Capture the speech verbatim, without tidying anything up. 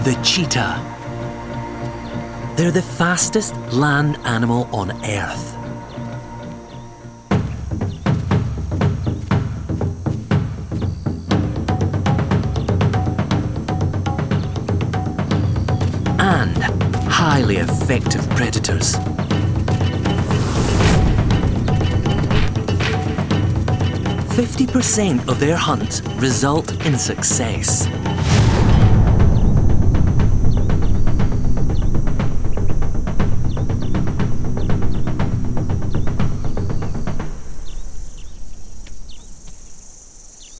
The cheetah. They're the fastest land animal on Earth. And highly effective predators. fifty percent of their hunts result in success.